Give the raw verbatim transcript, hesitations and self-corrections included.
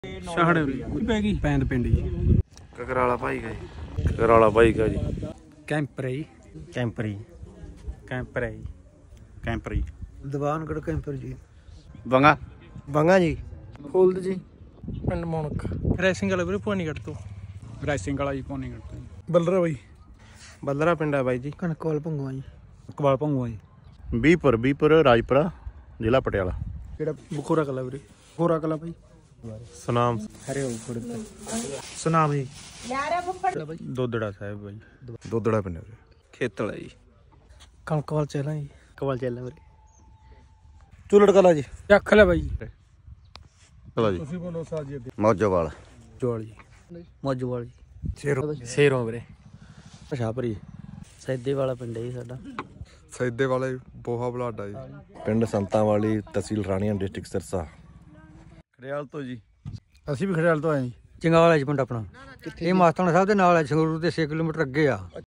शाहड़े पैगी पैंद पिंड जी ककराला भाई का जी ककराला भाई का जी कैंपर है जी कैंपर जी कैंपर है जी कैंपर जी दीवानगढ़ कैंपर जी बंगा बंगा जी फुल्द जी पिंड मोनक रैसिंग वाला वीरे भवानीगढ़ तो रैसिंग वाला जी भवानीगढ़ तो बलरा भाई बलरा पिंड है बाई जी कनकवाल भंगुआ जी कवाल भंगुआ जी बीपुर बीपुर राजपुरा जिला पटियाला ਕਿਹੜਾ ਬਖੋਰਾ ਕਲਾ ਵੀਰੇ ਬਖੋਰਾ ਕਲਾ ਭਾਈ सुनाम ਹਰੇ सुनाम जी दोदड़ा साहब भाई दोदड़ा पिंड ਖੇਤਲਾ ਜੀ कनकवाल चेला जी कवाल चेला मेरे चूलड़ कला जी ਚੱਖ ਲੈ ਬਾਈ चलो जी ਤੁਸੀਂ ਬੋਲੋ ਸਾਜੀ ਅੱਗੇ मौजोवाल ਜੋਲ ਜੀ मौजूवाल जी ਸ਼ੇਰੋਂ ਸ਼ੇਰੋਂ ਵੀਰੇ शाहपुरी सैदे वाला पिंड है जी साडा सैदे वाले बोहा बलाडा जी पिंड संतां वाली तहसील राणीਆਂ डिस्ट्रिक्ट सिरसा खड़ियाल तो जी ਅਸੀਂ ਵੀ ਖੜਿਆਲ ਤੋਂ ਆਏ ਜੀ ਚੰਗਾਲ ਹੈ ਜੀ ਪਿੰਡ ਆਪਣਾ ਇਹ ਮਾਸਤਾਨਾ ਸਾਹਿਬ ਦੇ ਨਾਲ ਹੈ ਸੰਗਰੂਰ ਦੇ ਛੇ ਕਿਲੋਮੀਟਰ ਅੱਗੇ ਆ